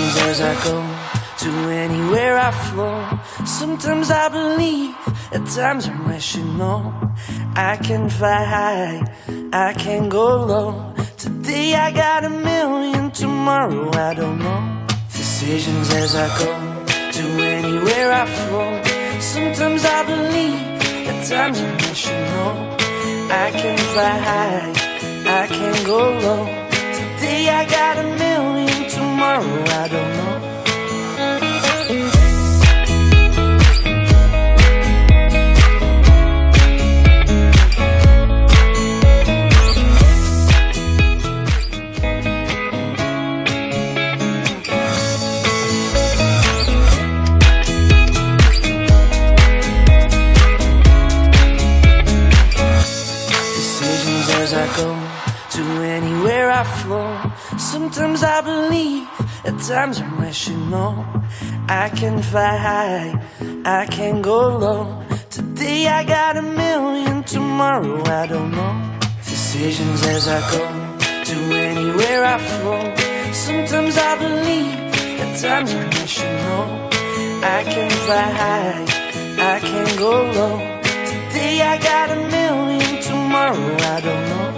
decisions as I go, to anywhere I flow. Sometimes I believe, at times I'm rational. I can fly high, I can go low. Today I got a million, tomorrow I don't know. Decisions as I go, to anywhere I flow. Sometimes I believe, at times I'm rational. I can fly high, I can go low. Today I got a million, tomorrow I don't know. As I go, to anywhere I flow. Sometimes I believe, at times I'm rational. I can fly high, I can go low. Today I got a million, tomorrow I don't know. Decisions as I go, to anywhere I flow. Sometimes I believe, at times I'm rational. I can fly high, I can go low. Today I got a million, tomorrow I don't know.